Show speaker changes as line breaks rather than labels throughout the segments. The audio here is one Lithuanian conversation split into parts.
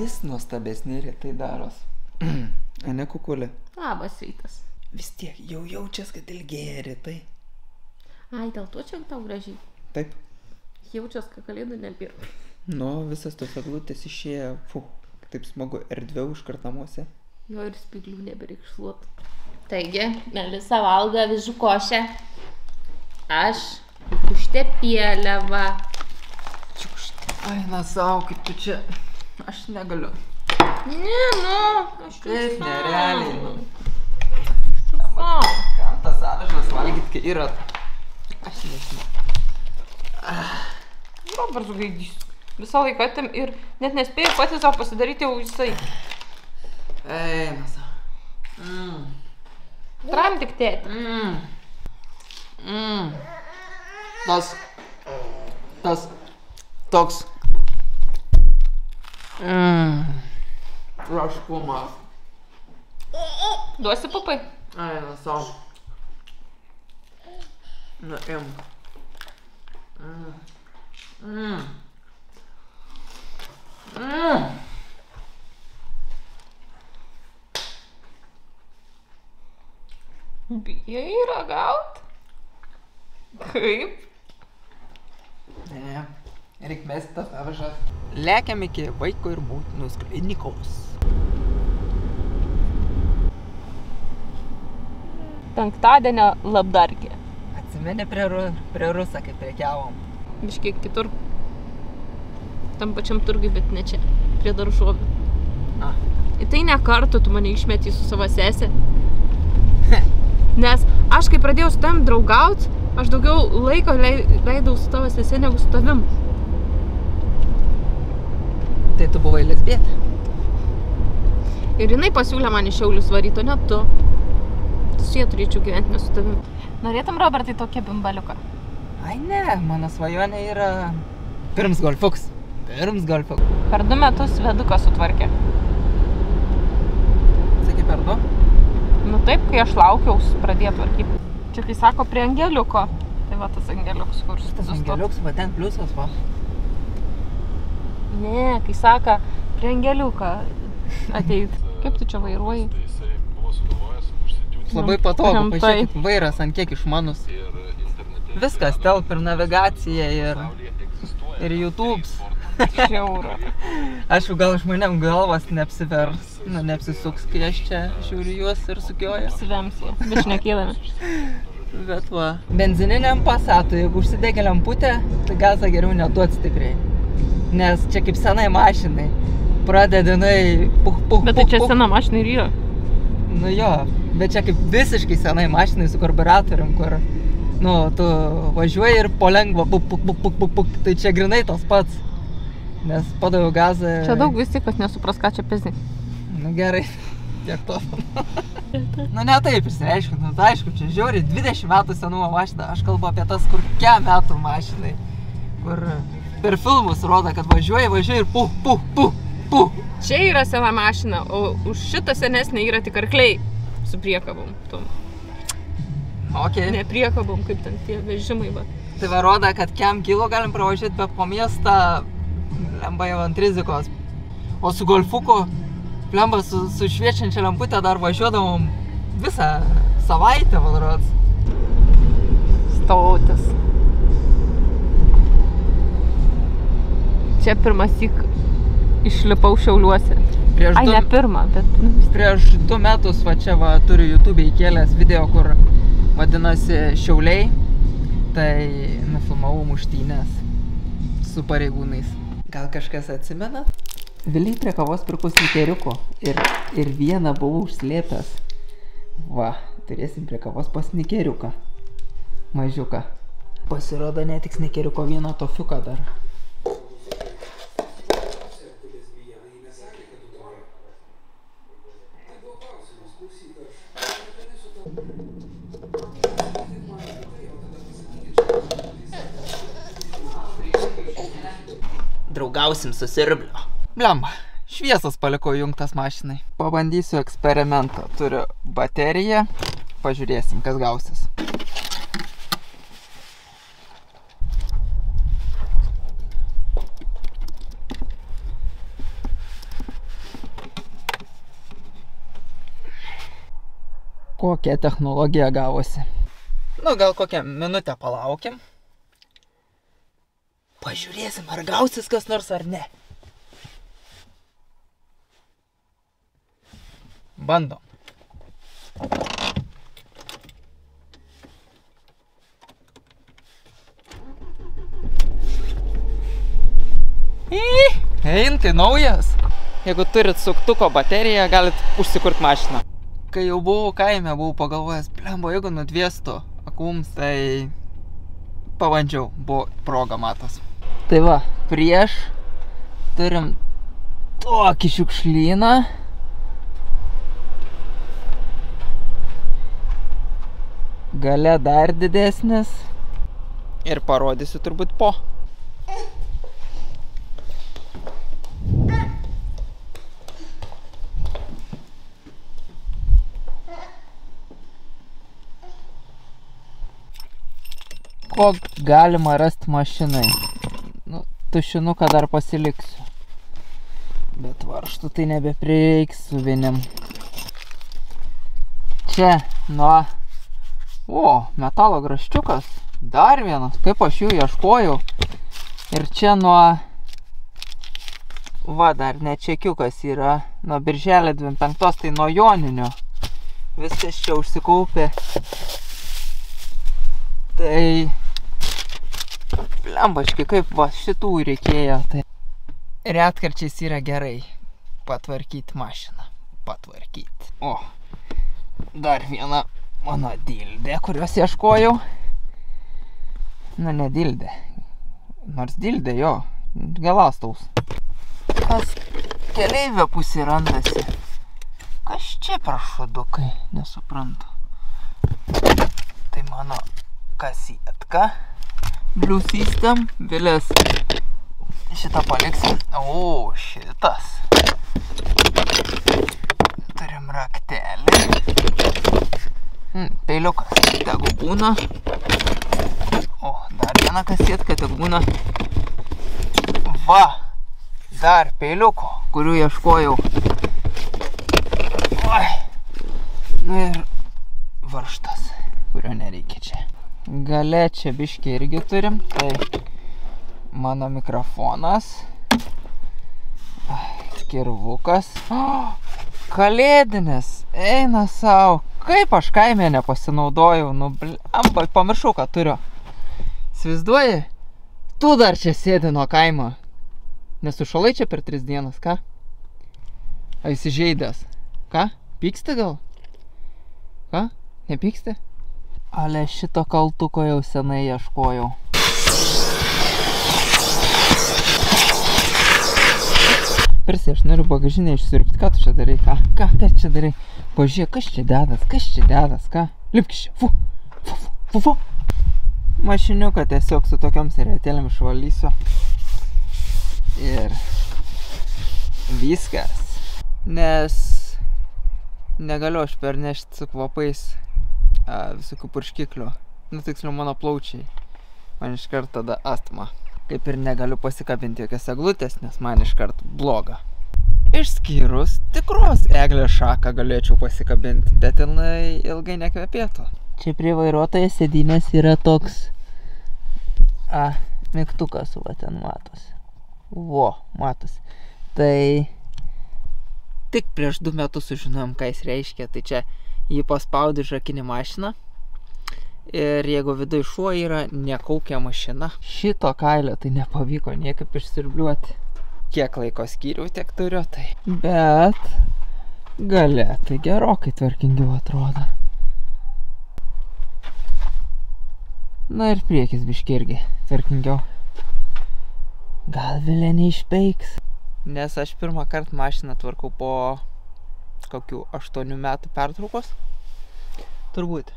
vis nuostabesni retai daros. Ane kukulė?
Labas rytas.
Vis tiek jau jaučias, kad ilgėja retai.
Ai, dėl to čia tau gražiai.
Taip.
Jaučias, kad kalėdų nebėra.
Nu, visas tos eglutės išėjo, taip smagu, erdviau iškart namuose.
Jo ir spyglių nebereikšluot. Taigi, Melisa valgo avižų košę. Aš užtepielę va.
Aina savo, kaip tu čia. Aš negaliu.
Ne, nu. Aš
Taip, nerealiai, nu.
Savo.
Kam tas avižas valgyt, kai yra? Aš nežinau.
Dabar sugaidys. Visą laiką atim ir net nespėjau pati savo pasidaryti jau visai.
Eina savo.
Tram tik tėti.
Toks. Traškumas.
Duosi pupai?
Eina savo. Nu, imk.
Bijai ragaut? Kaip?
Ne, reik mesti tas avižas. Lekiam iki vaiko ir motinos klinikos.
Penktadienio labdargė.
Atsimeni prie Rusą, kaip prekiavom.
Biškiek kitur. Tam pačiam turgui, bet ne čia. Prie daržovių. Į tai ne kartą tu mane išmetį su savo sesė. Nes aš kai pradėjau su tavim draugaut, aš daugiau laiko leidau su tavo sesė negu su tavim.
Tai tu buvai lesbietė.
Ir jinai pasiūlė man į Šiaulius varyt, o ne tu. Tu su jie turėčiau gyventi, ne su tavim. Norėtum, Robertai, tokią bimbaliuką?
Ai ne, mano svajonė yra pirms golfuks.
Per 2 metus veduką sutvarkė.
Sakai, per 2?
Nu taip, kai aš laukiaus pradėjo tvarkyti. Čia kai sako prie angeliuko. Tai va tas angeliuks, kur
Tas angeliuks, va ten pliusas, va.
Ne, kai sako prie angeliuko ateit. Kaip tu čia vairuoji?
Labai patogu,
rimtai.
pažiūrėkit, vairas ant kiek išmanus. Viskas telp ir navigacija ir YouTube's.
Žiaura.
Aišku, gal iš manėm galvas neapsivers, neapsisuks, kai aš čia žiūriu juos ir sukioju.
Apsivemsi, bešnekėdami.
Bet va, benzininiam Passatui, jeigu užsidegė lemputė, tai gazą geriau neduot stipriai. Nes čia kaip senai mašinai, pradedinai puch.
Bet tai čia sena mašina ir yra.
Nu jo, bet čia kaip visiškai senai mašinai su karburatorium, kur, nu, tu važiuoji ir po lengva, puk, tai čia grinai tas pats. Nes padaviau gazą...
Čia daug vis tik, kas nesupras, ką čia pizdi.
Nu gerai, tiek to. Nu ne taip išsireiškiu, nu tai aišku, čia žiauriai 20 metų senumo mašina. Aš kalbu apie tas, kur kiek metų mašinai. Kur per filmus rodo, kad važiuoji ir puh.
Čia yra sena mašina, o už šitą senesnę yra tik arkliai su priekabom.
Okay.
Ne priekabom, kaip ten tie vežimai, va.
Tai va rodo, kad kiek kilo galim pravažiuoti, bet po miestą lemba jau ant rizikos. O su golfuku, lemba su šviečiančia lemputė dar važiuodavom visą savaitę, man rods.
Stautis. Čia pirmąsyk išlipau Šiauliuose. Ai, ne pirmą, bet...
Prieš 2 metus, va čia va turiu YouTube įkėlęs video, kur vadinasi Šiauliai. Tai nufilmavau muštynės su pareigūnais. Gal kažkas atsimena? Viliai prie kavos pirko snikeriuko ir vieną buvau užslėpęs. Va, turėsim prie kavos po snikeriuką. Mažiuką. Pasirodo ne tik snikeriuko, vieną tofiuką dar. Draugausim su siurbliu. Blemba, šviesas paliko jungtas mašinai. Pabandysiu eksperimentą. Turiu bateriją. Pažiūrėsim, kas gausis. Kokia technologija gavosi. Nu, gal kokią minutę palaukim. Pažiūrėsim, ar gausis kas nors ar ne. Bandom. Ein, tai naujas. Jeigu turit suktuko bateriją, galit užsikurt mašiną. Kai jau buvau kaime, buvau pagalvojęs, blembo, jeigu nudviestų akums, tai pabandžiau, buvo proga matos. Tai va, prieš turim tokį šiukšlyną. Gale dar didesnis. Ir parodysiu turbūt po. Ko galima rasti mašinai. Nu, tušinuką dar pasiliksiu. Bet varžtų tai nebeprireiks su vienim. Čia nuo... O, metalo graščiukas. Dar vienas. Kaip aš jų ieškojau. Ir čia nuo... Va, dar ne čekiukas yra. Nuo birželio 25, tai nuo joninio. Viskas čia užsikaupė. Tai... Blembaški, kaip va šitų reikėjo. Tai... Retkarčiais yra gerai patvarkyti mašiną. Patvarkyti. O, dar viena mano dildė, kurios ieškojau. Na, ne dildė. Nors dildė, jo. Galastaus. Kas keleivio pusė randasi. Kas čia per šudukai? Nesuprantu. Tai mano kasietka. Blue System. Vėlės šitą paliksim. O, šitas. Turim raktelį. Peiliukas. Tegu būna. O, dar viena kasietka. Tegu būna. Va. Dar peiliuko, kurių ieškojau. Oi. Nu ir varžtas, kurio nereikia čia. Gale čia biškį irgi turim. Tai mano mikrofonas. Kirvukas. Kalėdinis. Eina sau. Kaip aš kaime nepasinaudojau. Nu, blemba, pamiršau, ką turiu. Įsivaizduoji? Tu dar čia sėdi nuo kaimo. Nesušalai čia per 3 dienas, ką? A, įsižeidęs. Ką? Pyksti gal? Ką? Nepyksti? Ale šito kaltuko jau senai ieškojau. Persi, aš noriu bagažinę išsiurbti. Ką tu čia darai? Ką? Ką čia darai? Pažiūrėk, kas čia dedas? Kas čia dedas? Ką? Lipkis čia. Fu, fu, fu, fu. Mašiniuką tiesiog su tokiom serietėlėm išvalysiu. Ir viskas. Nes negaliu aš pernešti su kvapais visokių purškiklių. Nu, tiksliau, mano plaučiai. Man iškart tada astma. Kaip ir negaliu pasikabinti jokios eglutės, nes man iškart bloga. Išskyrus tikros eglės šaką galėčiau pasikabinti, bet jinai ilgai nekvepėtų. Čia prie vairuotojo sėdynės yra toks mygtukas, va ten matosi. Vo, matosi. Tai tik prieš 2 metus sužinojom, ką jis reiškia. Tai čia jį paspaudi užrakinį mašiną. Ir jeigu viduj šuo yra, nekaukia mašina. Šito kailio tai nepavyko niekaip išsirbliuoti. Kiek laiko skyriau, tiek turiu, tai. Bet gale tai gerokai tvarkingiau atrodo. Na ir priekis biškį irgi tvarkingiau. Gal vėlė neišpeiks. Nes aš pirmą kartą mašiną tvarkau po kokių 8 metų pertraukos. Turbūt.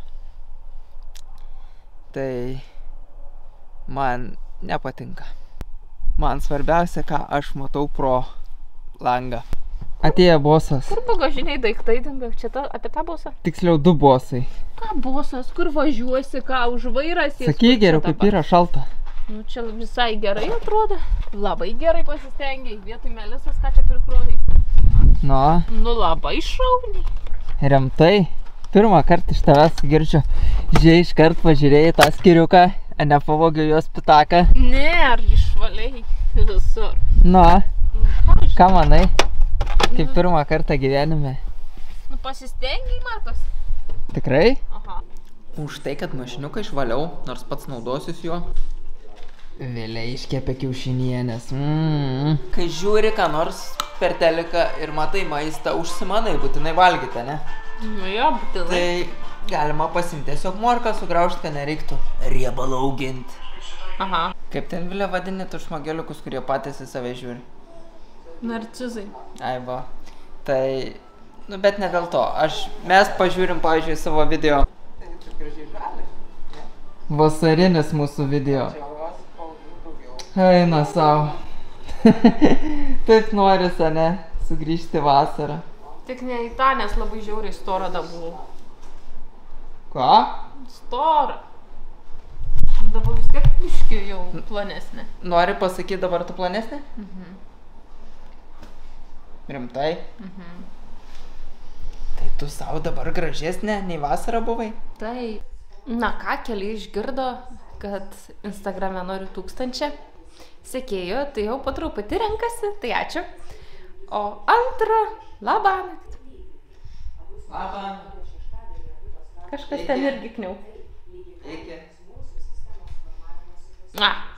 Tai man nepatinka. Man svarbiausia, ką aš matau pro langą. Atėjo bosas.
Kur bagažiniai daiktai dinga? Čia apie tą bosą?
Tiksliau 2 bosai.
Ką bosas? Kur važiuosi? Ką už vairas?
Sakyk geriau, kaip yra šalta.
Nu, čia visai gerai atrodo. Labai gerai pasistengiai. Vietoj Melisos, ką čia prikrovai?
Nu.
Nu, labai šauniai.
Rimtai? Pirmą kartą iš tavęs girdžiu. Žiūrėjai, iškart pažiūrėjai tą skiriuką, nepavogiau jos pitaką.
Ne, ar išvaliai visur.
Nu, ką manai? Kaip pirmą kartą gyvenime.
Nu, pasistengiai, matos.
Tikrai?
Aha.
Už tai, kad mašiniuką išvaliau, nors pats naudosius juo. Vėliai iškepė kiaušinienės. Kai žiūri ką nors per teliką ir matai maistą, užsimanai būtinai valgyti, ne?
Nu jo, būtinai.
Tai galima pasimti tiesiog morką sugraužti, kad nereiktų riebalą auginti.
Aha.
Kaip ten Vilė vadini tus šmageliukus, kurie patys į save žiūri?
Narcizai.
Ai va. Tai, nu bet ne dėl to. Mes pažiūrim, pavyzdžiui, savo video. Vasarinis mūsų video. Eina savo. Taip noris, ane, sugrįžti vasarą.
Tik ne į tą, nes labai žiauriai storą dabuvau.
Ką?
Storą. Dabar vis tiek biškį jau plonesnė.
Nori pasakyti dabar tu plonesnė? Rimtai? Tai tu savo dabar gražesnė, nei vasarą buvai?
Tai, na ką, keli išgirdo, kad Instagrame noriu 1000 sekėjų, tai jau po truputį renkasi, tai ačiū. O antra, labanakt.
Labanakt.
Kažkas ten irgi kniau.
Iki.
Ah.